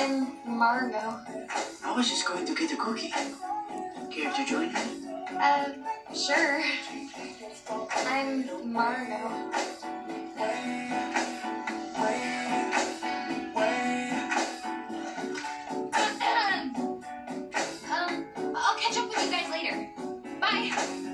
I'm Margot. I was just going to get a cookie. Care to join me? Sure. I'm Margot. I'll catch up with you guys later. Bye.